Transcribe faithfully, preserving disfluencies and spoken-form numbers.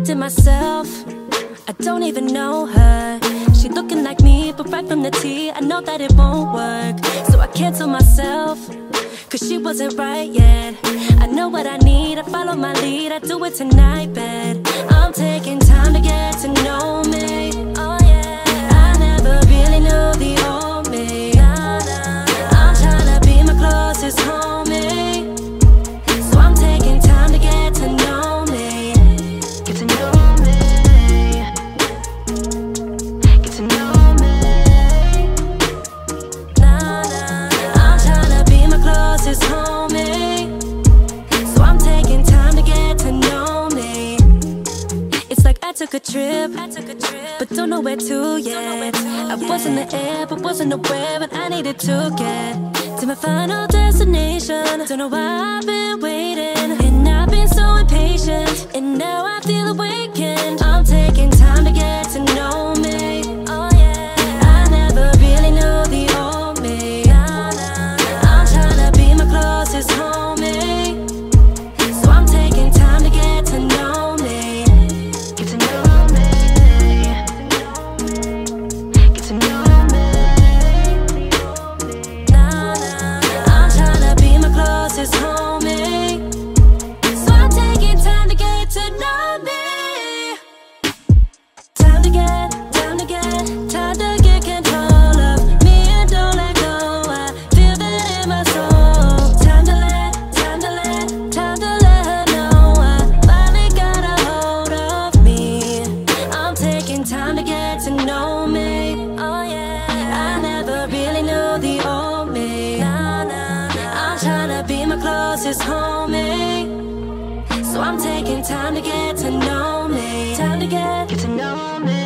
to myself, I don't even know her. She looking like me, but right from the T, I know that it won't work. So I cancel myself, cause she wasn't right yet. I know what I need, I follow my lead, I do it tonight, bet I'm taking time to get to know me. Oh yeah, I never really knew the old me. I'm tryna be my closest homie, so I'm taking time to get to know me. Get to know me, get to know me. Nah, nah, I'm tryna be my closest homie, so I'm taking time to get to know me. It's like I took a trip, I took a trip, but don't know where to yet. I was in the air, but wasn't aware when I needed to get to my final destination. Don't know why I've been waiting, and I've been so impatient, and now I feel awakened. I'm taking time to get to know me. Oh yeah, I never really knew the old me. I'm tryna be my closest homie, so I'm taking time to get to know me. Get to know me, get to know me. Nah, nah, I'm tryna be my closest homie, so I'm taking time to get to know me. Time to get, time to get, time to get control of me and don't let go. I feel that in my soul. Time to let, time to let, time to let her know I finally got a hold of me. I'm taking time to get to know me. Oh yeah, I never really knew the old me. Nah, nah, I'm tryna be my closest homie, so I'm taking time to get to know me. Time to get, get to know me.